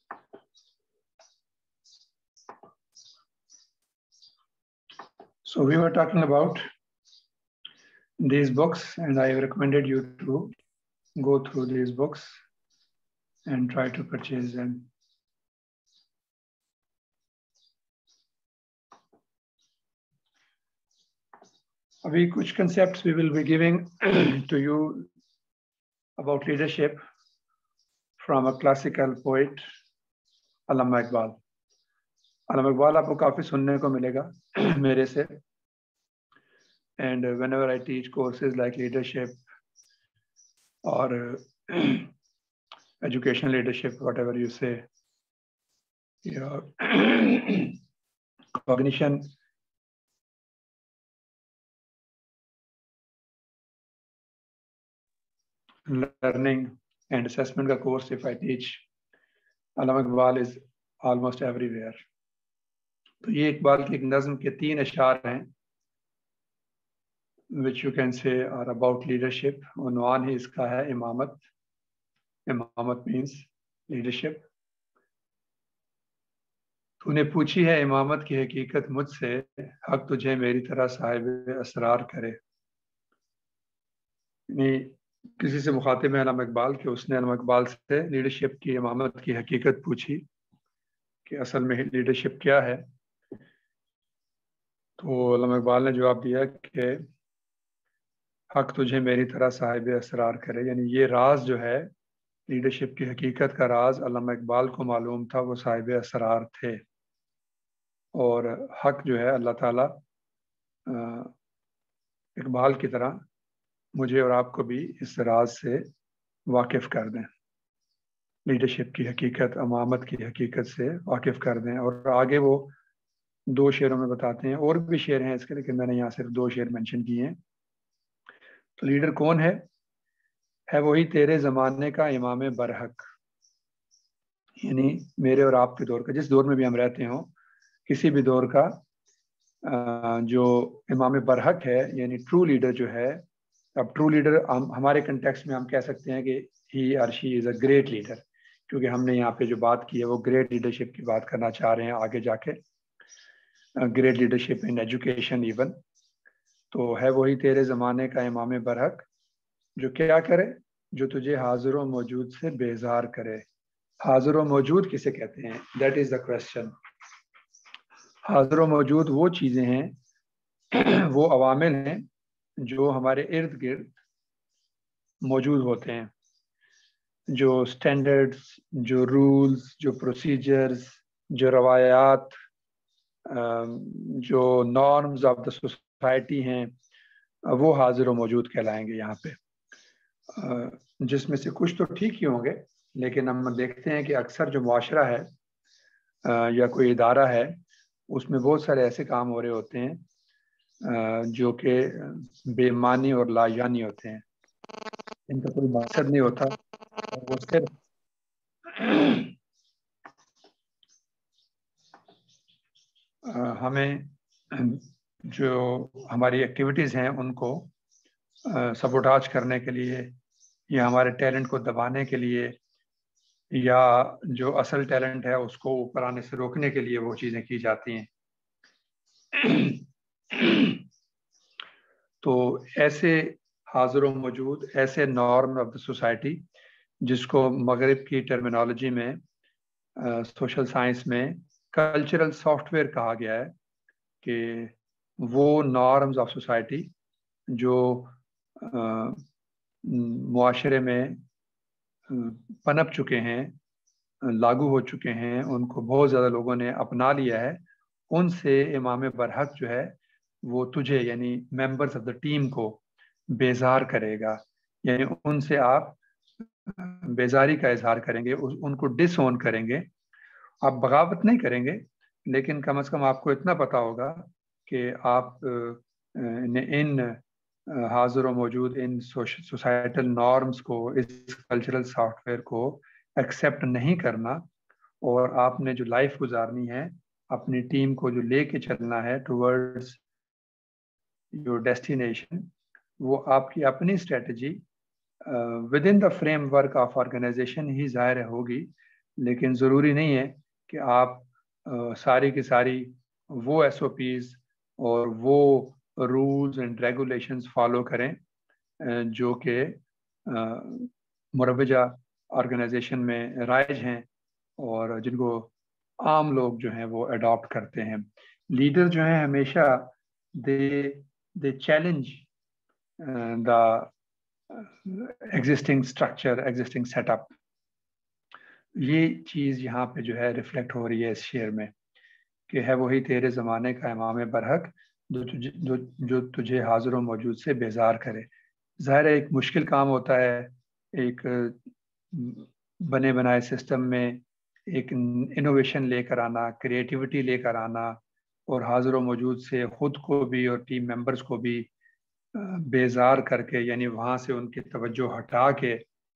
So we were talking about these books, and I recommended you to go through these books and try to purchase them. Abhi kuch concepts we will be giving to you about leadership from a classical poet, Allama Iqbal. Allama Iqbal आपको काफी सुनने को मिलेगा मेरे से. And whenever I teach courses like leadership or educational leadership, whatever you say, your cognition, learning and assessment ka course, if I teach, Allama Iqbal is almost everywhere. تو یہ اقبال کی ایک نظم کے 3 اشعار ہیں which you can say are about leadership. عنوان ہی اس کا ہے امامت. امامت means leadership. تو نے پوچھی ہے امامت کی حقیقت مجھ سے، حق تجھے میری طرح صاحب اسرار کرے. یعنی کسی سے مخاطب ہے علامہ اقبال کہ اس نے علامہ اقبال سے لیڈرشپ کی امامت کی حقیقت پوچھی کہ اصل میں لیڈرشپ کیا ہے. تو علامہ اقبال نے جواب دیا کہ حق تجھے میری طرح صاحب اسرار کرے. یعنی یہ راز جو ہے لیڈرشپ کی حقیقت کا راز علامہ اقبال کو معلوم تھا، وہ صاحب اسرار تھے. اور حق جو ہے اللہ تعالیٰ اقبال کی طرح مجھے اور آپ کو بھی اس راز سے واقف کر دیں، لیڈرشپ کی حقیقت، امامت کی حقیقت سے واقف کر دیں. اور آگے وہ 2 شعروں میں بتاتے ہیں، اور بھی شعر ہیں اس کے، لیکن میں نے یہاں صرف 2 شعر مینشن کیے ہیں. تو لیڈر کون ہے وہی تیرے زمانے کا امام برحق. یعنی میرے اور آپ کے دور کا، جس دور میں بھی ہم رہتے ہوں، کسی بھی دور کا جو امام برحق ہے، یعنی ٹرو لیڈر جو ہے. اب ٹرو لیڈر ہمارے کنٹیکسٹ میں ہم کہہ سکتے ہیں کہ ہی اور شی از اے گریٹ لیڈر، کیونکہ ہم نے یہاں پہ جو بات کی ہے وہ گریٹ لیڈرشپ کی بات کرنا چاہ رہے ہیں آگے جا کے، great leadership in education even. تو ہے وہی تیرے زمانے کا امام برحق جو کیا کرے، جو تجھے حاضر و موجود سے بیزار کرے. حاضر و موجود کسے کہتے ہیں؟ That is the question. حاضر و موجود وہ چیزیں ہیں، وہ عوامل ہیں جو ہمارے ارد گرد موجود ہوتے ہیں، جو سٹینڈرڈز، جو رولز، جو پروسیجرز، جو روایات، جو نارمز آف دا سوسائٹی ہیں، وہ حاضر و موجود کہلائیں گے یہاں پہ. جس میں سے کچھ تو ٹھیک ہی ہوں گے، لیکن ہم دیکھتے ہیں کہ اکثر جو معاشرہ ہے یا کوئی ادارہ ہے، اس میں بہت سارے ایسے کام ہو رہے ہوتے ہیں جو کہ بے معنی اور لا یعنی ہوتے ہیں، ان کا کوئی مقصد نہیں ہوتا، اور وہ صرف ہمیں جو ہماری ایکٹیویٹیز ہیں ان کو سبوٹاج کرنے کے لیے، یا ہمارے ٹیلنٹ کو دبانے کے لیے، یا جو اصل ٹیلنٹ ہے اس کو اوپر آنے سے روکنے کے لیے وہ چیزیں کی جاتی ہیں. تو ایسے حاضر و موجود، ایسے نارم آف دا سوسائٹی، جس کو مغرب کی ٹرمینالوجی میں، سوشل سائنس میں کلچرل سافٹ ویئر کہا گیا ہے، کہ وہ نارمز آف سوسائٹی جو معاشرے میں پنپ چکے ہیں، لاگو ہو چکے ہیں، ان کو بہت زیادہ لوگوں نے اپنا لیا ہے، ان سے امام برحق جو ہے وہ تجھے، یعنی ممبرز آف دا ٹیم کو بیزار کرے گا. یعنی ان سے آپ بیزاری کا اظہار کریں گے، ان کو ڈس اون کریں گے. آپ بغاوت نہیں کریں گے، لیکن کم از کم آپ کو اتنا پتا ہوگا کہ آپ ان حاضر و موجود ان سوسائٹل نارمز کو، اس کلچرل سافٹ ویئر کو ایکسیپٹ نہیں کرنا، اور آپ نے جو لائف گزارنی ہے، اپنی ٹیم کو جو لے کے چلنا ہے ٹورڈز یور ڈیسٹینیشن، وہ آپ کی اپنی strategy within the framework of organization ہی ظاہر ہوگی، لیکن ضروری نہیں ہے کہ آپ ساری کی ساری وہ ایس او پیز اور وہ رولز اینڈ ریگولیشنز فالو کریں جو کہ مروجہ آرگنائزیشن میں رائج ہیں اور جن کو عام لوگ جو ہیں وہ اڈاپٹ کرتے ہیں. لیڈر جو ہیں ہمیشہ they challenge the existing structure, existing setup. یہ چیز یہاں پہ جو ہے ریفلیکٹ ہو رہی ہے اس شعر میں کہ ہے وہی تیرے زمانے کا امام برحق جو تجھے حاضر و موجود سے بیزار کرے. ظاہر ہے ایک مشکل کام ہوتا ہے ایک بنے بنائے سسٹم میں ایک انوویشن لے کر آنا، کریٹیوٹی لے کر آنا، اور حاضر و موجود سے خود کو بھی اور ٹیم ممبرز کو بھی بیزار کر کے، یعنی وہاں سے ان کی توجہ ہٹا کے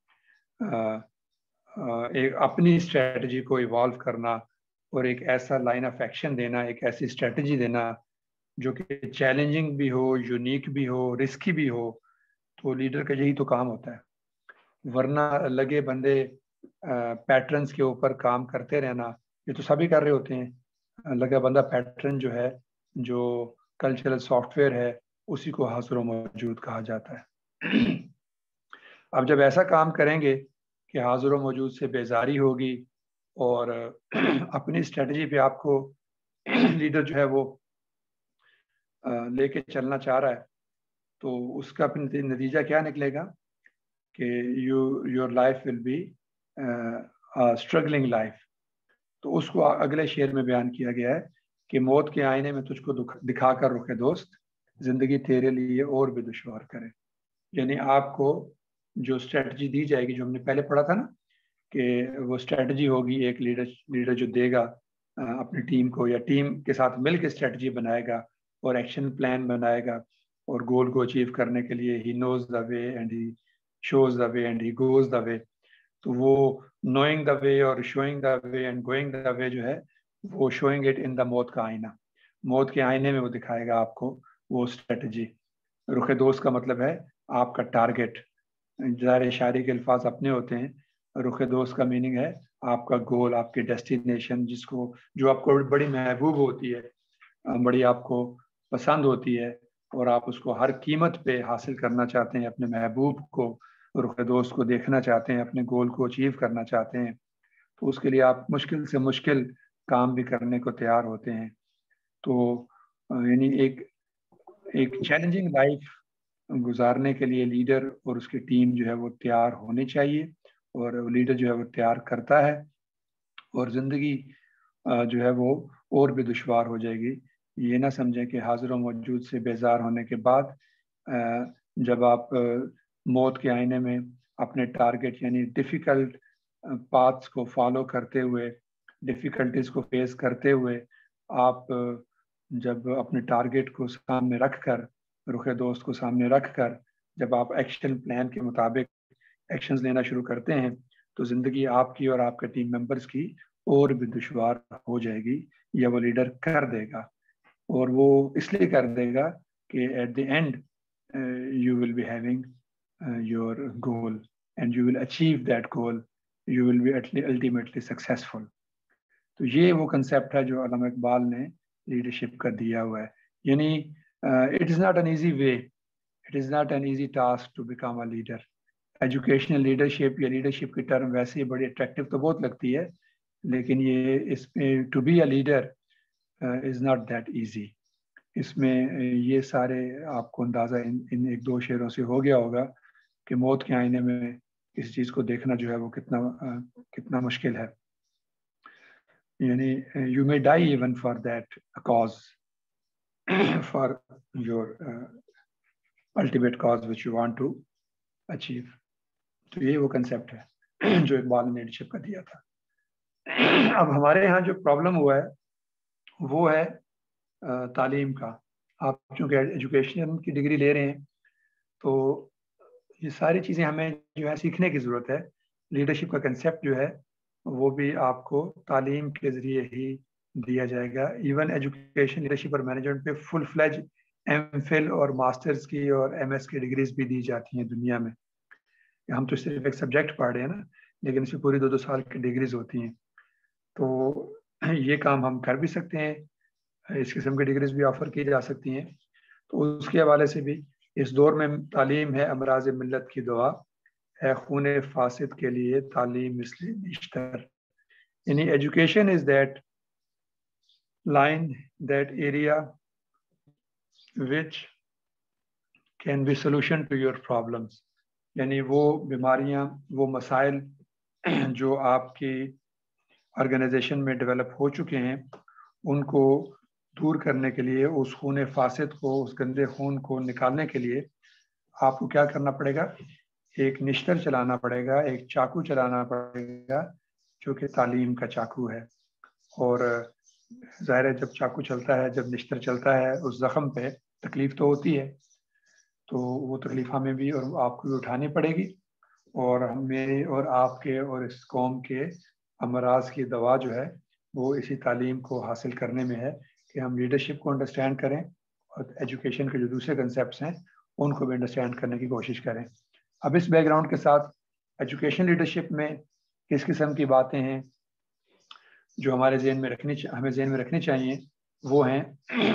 ایک اپنی اسٹریٹجی کو ایوالو کرنا اور ایک ایسا لائن آف ایکشن دینا، ایک ایسی اسٹریٹجی دینا جو کہ چیلنجنگ بھی ہو، یونیک بھی ہو، رسکی بھی ہو. تو لیڈر کا یہی تو کام ہوتا ہے. ورنہ لگے بندے پیٹرنز کے اوپر کام کرتے رہنا، یہ تو سبھی کر رہے ہوتے ہیں. لگا بندہ پیٹرن جو ہے، جو کلچرل سافٹ ویئر ہے، اسی کو حاضر و موجود کہا جاتا ہے. اب جب ایسا کام کریں گے کہ حاضر و موجود سے بیزاری ہوگی اور اپنی اسٹریٹجی پہ آپ کو لیڈر جو ہے وہ لے کے چلنا چاہ رہا ہے، تو اس کا نتیجہ کیا نکلے گا کہ your life will be struggling life. تو اس کو اگلے شعر میں بیان کیا گیا ہے کہ موت کے آئینے میں تجھ کو دکھا کر رخ دوست، زندگی تیرے لیے اور بھی دشوار کرے. یعنی آپ کو جو اسٹریٹجی دی جائے گی، جو ہم نے پہلے پڑھا تھا نا کہ وہ اسٹریٹجی ہوگی، ایک لیڈر جو دے گا اپنی ٹیم کو یا ٹیم کے ساتھ مل کے اسٹریٹجی بنائے گا اور ایکشن پلان بنائے گا اور گول کو اچیو کرنے کے لیے he knows the way and he shows the way and he goes the way. تو وہ نوئنگ دا وے اور شوئنگ دا وے اینڈ گوئنگ دا وے جو ہے وہ شوئنگ اٹ ان دا موت کا آئینہ. موت کے آئینے میں وہ دکھائے گا آپ کو وہ اسٹریٹجی. رخ دوست کا مطلب ہے آپ کا ٹارگیٹ. ظاہر شاعری کے الفاظ اپنے ہوتے ہیں، رخ دوست کا میننگ ہے آپ کا گول، آپ کی ڈیسٹینیشن، جو آپ کو بڑی محبوب ہوتی ہے، بڑی آپ کو پسند ہوتی ہے، اور آپ اس کو ہر قیمت پہ حاصل کرنا چاہتے ہیں. اپنے محبوب کو، رخ دوست کو دیکھنا چاہتے ہیں، اپنے گول کو اچیو کرنا چاہتے ہیں. تو اس کے لیے آپ مشکل سے مشکل کام بھی کرنے کو تیار ہوتے ہیں. تو یعنی ایک چیلنجنگ لائف گزارنے کے لیے لیڈر اور اس کی ٹیم جو ہے وہ تیار ہونی چاہیے، اور لیڈر جو ہے وہ تیار کرتا ہے، اور زندگی جو ہے وہ اور بھی دشوار ہو جائے گی. یہ نہ سمجھیں کہ حاضر و موجود سے بیزار ہونے کے بعد جب آپ موت کے آئینے میں اپنے ٹارگیٹ یعنی ڈیفیکلٹ پاتھس کو فالو کرتے ہوئے، ڈیفیکلٹیز کو فیس کرتے ہوئے، آپ جب اپنے ٹارگیٹ کو سامنے رکھ کر، رخ دوست کو سامنے رکھ کر جب آپ ایکشن پلان کے مطابق ایکشنز لینا شروع کرتے ہیں، تو زندگی آپ کی اور آپ کے ٹیم ممبرز کی اور بھی دشوار ہو جائے گی، یا وہ لیڈر کر دے گا. اور وہ اس لیے کر دے گا کہ at the end you will be having your goal and you will achieve that goal, you will be ultimately successful. تو یہ وہ کنسیپٹ ہے جو علامہ اقبال نے لیڈرشپ کا دیا ہوا ہے. یعنی it is not an easy way, it is not an easy task to become a leader. Educational leadership یا لیڈرشپ کی ٹرم ویسے ہی بڑی اٹریکٹیو تو بہت لگتی ہے، لیکن یہ اس میں to be a leader is not that easy. اس میں یہ سارے آپ کو اندازہ ان ایک دو شعروں سے ہو گیا ہوگا کہ موت کے آئینے میں اس چیز کو دیکھنا جو ہے وہ کتنا مشکل ہے. یعنی you may die even for that cause, for your ultimate cause which you want to achieve. تو یہ وہ کنسیپٹ ہے جو اقبال نے لیڈرشپ کا دیا تھا. اب ہمارے یہاں جو پرابلم ہوا ہے وہ ہے تعلیم کا. آپ چونکہ ایجوکیشن کی ڈگری لے رہے ہیں تو یہ ساری چیزیں ہمیں جو ہے سیکھنے کی ضرورت ہے. لیڈرشپ کا کنسیپٹ جو ہے وہ بھی آپ کو تعلیم کے ذریعے ہی دیا جائے گا. ایون ایجوکیشن لیڈرشپ اور مینجمنٹ پہ فل فلیج ایم فل اور ماسٹرز کی اور ایم ایس کی ڈگریز بھی دی جاتی ہیں دنیا میں. ہم تو صرف ایک سبجیکٹ پڑھ رہے ہیں نا، لیکن اس میں پوری 2-2 سال کی ڈگریز ہوتی ہیں. تو یہ کام ہم کر بھی سکتے ہیں, اس قسم کی ڈگریز بھی آفر کی جا سکتی ہیں. تو اس کے حوالے سے بھی اس دور میں تعلیم ہے امراض ملت کی دوا, ہے خون فاسد کے لیے تعلیم مثل نشتر. یعنی education is that line, that area which can be solution to your problems. یعنی وہ بیماریاں, وہ مسائل جو آپ کی آرگنائزیشن میں ڈیولپ ہو چکے ہیں, ان کو دور کرنے کے لیے, اس خون فاسد کو, اس گندے خون کو نکالنے کے لیے آپ کو کیا کرنا پڑے گا؟ ایک نشتر چلانا پڑے گا, ایک چاقو چلانا پڑے گا جو کہ تعلیم کا چاقو ہے. اور ظاہر ہے جب چاقو چلتا ہے, جب نشتر چلتا ہے, اس زخم پہ تکلیف تو ہوتی ہے, تو وہ تکلیف ہمیں بھی اور آپ کو بھی اٹھانی پڑے گی. اور میرے اور آپ کے اور اس قوم کے امراض کی دوا جو ہے وہ اسی تعلیم کو حاصل کرنے میں ہے کہ ہم لیڈرشپ کو انڈرسٹینڈ کریں اور ایجوکیشن کے جو دوسرے کنسیپٹس ہیں ان کو بھی انڈرسٹینڈ کرنے کی کوشش کریں. اب اس بیک گراؤنڈ کے ساتھ ایجوکیشن لیڈرشپ میں کس قسم کی باتیں ہیں جو ہمارے ہمیں ذہن میں رکھنی چاہیے, وہ ہیں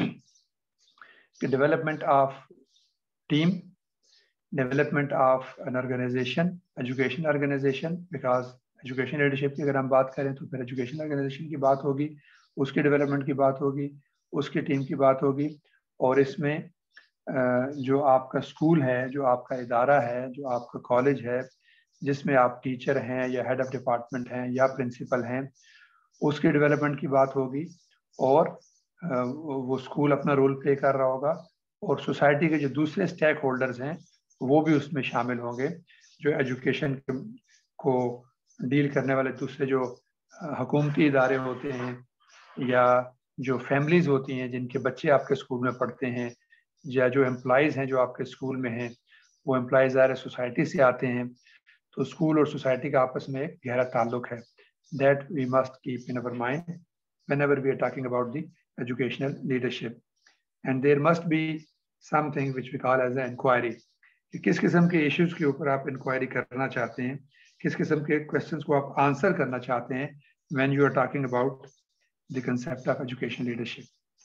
کہ development of team, development of an organization, education organization, because education leadership کی اگر ہم بات کریں تو پھر ایجوکیشن آرگنائزیشن کی بات ہوگی, اس کی ڈیولپمنٹ کی بات ہوگی, اس کی ٹیم کی بات ہوگی. اور اس میں جو آپ کا اسکول ہے, جو آپ کا ادارہ ہے, جو آپ کا کالج ہے, جس میں آپ ٹیچر ہیں یا ہیڈ آف ڈپارٹمنٹ ہیں یا پرنسپل ہیں, اس کی ڈیولپمنٹ کی بات ہوگی. اور وہ اسکول اپنا رول پلے کر رہا ہوگا, اور سوسائٹی کے جو دوسرے اسٹیک ہولڈرز ہیں وہ بھی اس میں شامل ہوں گے, جو ایجوکیشن کو ڈیل کرنے والے دوسرے جو حکومتی ادارے ہوتے ہیں یا جو فیملیز ہوتی ہیں جن کے بچے آپ کے اسکول میں پڑھتے ہیں, یا جو امپلائیز ہیں جو آپ کے اسکول میں ہیں, وہ امپلائیز ظاہر سوسائٹی سے آتے ہیں. تو اسکول اور سوسائٹی کا آپس میں ایک گہرا تعلق ہے. That we must keep in our mind whenever we are talking about the educational leadership. And there must be something which we call as an inquiry. کہ کس قسم کے ایشوز کے اوپر آپ انکوائری کرنا چاہتے ہیں, کس قسم کے کویسچنس کو آپ آنسر کرنا چاہتے ہیں when you are talking about the concept of education leadership.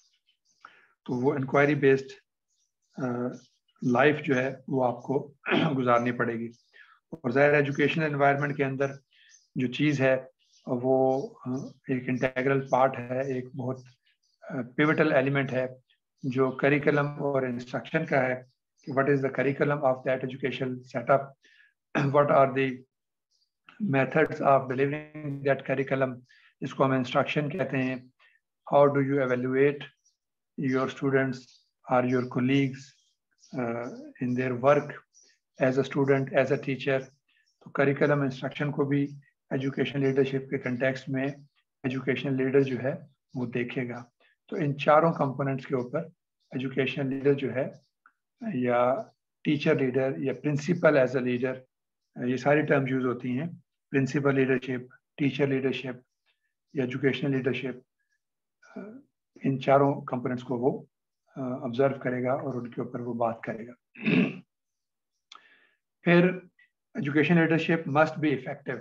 تو وہ انکوائری بیسڈ لائف جو ہے وہ آپ کو گزارنی پڑے گی. اور ظاہر ایجوکیشنل انوائرمنٹ کے اندر جو چیز ہے وہ ایک انٹیگرل پارٹ ہے, ایک بہت پیوٹل ایلیمنٹ ہے جو کریکلم اور انسٹرکشن کا ہے. What is the curriculum of that educational setup? What are the methods of delivering that curriculum? اس کو ہم انسٹرکشن کہتے ہیں. How do you evaluate your students or your colleagues in their work as a student, as a teacher? تو curriculum instruction کو بھی education leadership کے context میں education leader جو ہے وہ دیکھے گا. تو ان چاروں کمپوننٹس کے اوپر ایجوکیشن لیڈر جو ہے, یا ٹیچر لیڈر یا پرنسپل ایز اے لیڈر, یہ ساری ٹرمز یوز ہوتی ہیں. پرنسپل لیڈرشپ, ٹیچر لیڈرشپ یا ایجوکیشنل لیڈرشپ, ان چاروں کمپوننٹس کو وہ آبزرو کرے گا اور ان کے اوپر وہ بات کرے گا. پھر education leadership must be effective.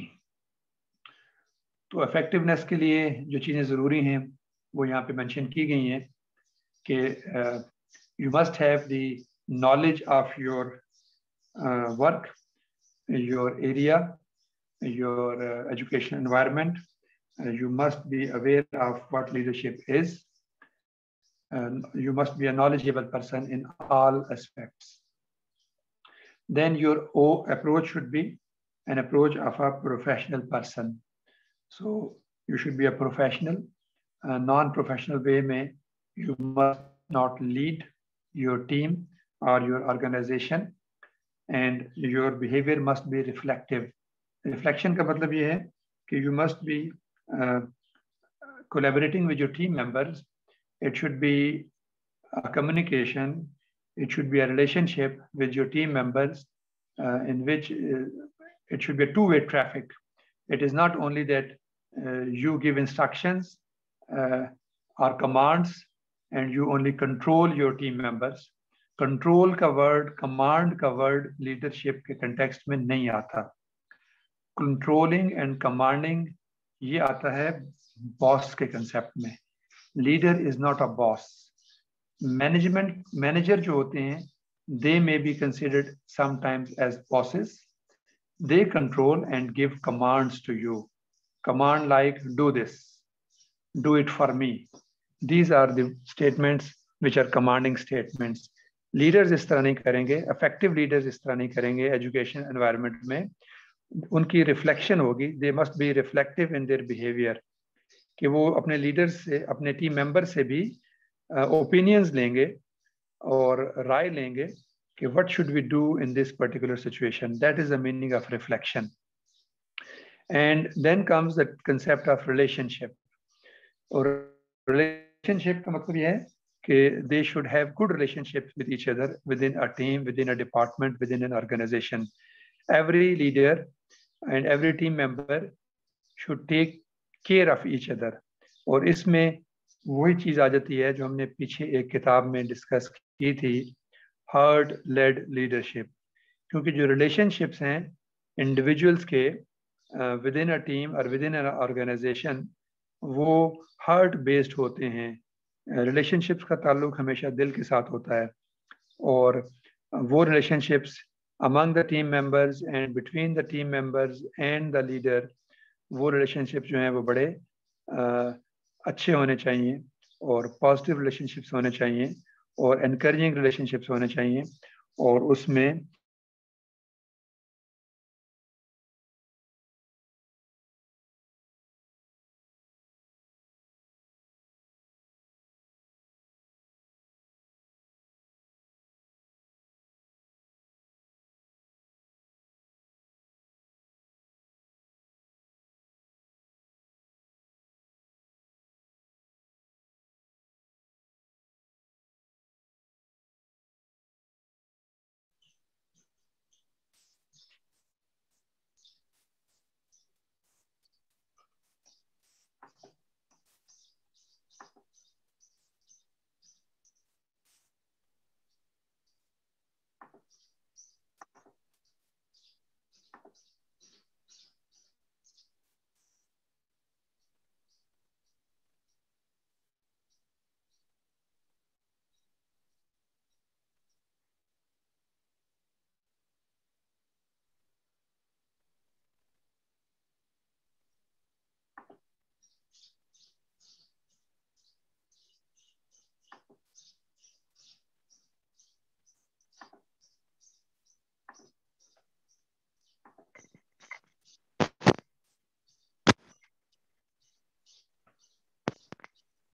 تو افیکٹونیس کے لیے جو چیزیں ضروری ہیں وہ یہاں پہ مینشن کی گئی ہیں کہ you must have the knowledge of your work, your area, your education environment. You must be aware of what leadership is. You must be a knowledgeable person in all aspects. Then your approach should be an approach of a professional person. So you should be a professional. Non-professional way mein you must not lead your team or your organization, and your behavior must be reflective. Reflection کا مطلب یہ ہے کہ you must be collaborating with your team members. It should be a communication, it should be a relationship with your team members in which it should be a two-way traffic. It is not only that you give instructions or commands and you only control your team members. Control کا word, command کا word leadership کے context میں نہیں آتا. Controlling and commanding یہ آتا ہے باس کے کنسیپٹ میں. Leader is not a boss. Manager جو ہوتے ہیں they may be considered sometimes as bosses. They control and give commands to you. Command like, do this, do it for me. These are the statements which are commanding statements. Leaders اس طرح نہیں کریں گے, effective leaders اس طرح نہیں کریں گے. Education environment میں ان کی ریفلیکشن ہوگی, they must be reflective in their behavior, کہ وہ اپنے لیڈرز سے, اپنے ٹیم ممبر سے بھی اوپینینز لیں گے اور رائے لیں گے کہ what should we do in this particular situation. That is the meaning of reflection. And then comes the concept of relationship. اور relationship کا مطلب یہ ہے کہ they should have good relationships with each other within a team, within a department, within an organization. Every leader and every team member should take care of each other. اور اس میں وہی چیز آ جاتی ہے جو ہم نے پیچھے ایک کتاب میں ڈسکس کی تھی, ہارٹ لیڈ لیڈرشپ. کیونکہ جو ریلیشن شپس ہیں انڈیویجولس کے ود ان اے ٹیم اور ود ان این آرگنائزیشن, وہ ہارٹ بیسڈ ہوتے ہیں. ریلیشن شپس کا تعلق ہمیشہ دل کے ساتھ ہوتا ہے, اور وہ relationships among the team members and between the team members and the leader, وہ ریلیشن شپس جو ہیں وہ بڑے اچھے ہونے چاہیے اور پازیٹیو ریلیشن شپس ہونے چاہیے اور انکریجنگ ریلیشن شپس ہونے چاہیے, اور اس میں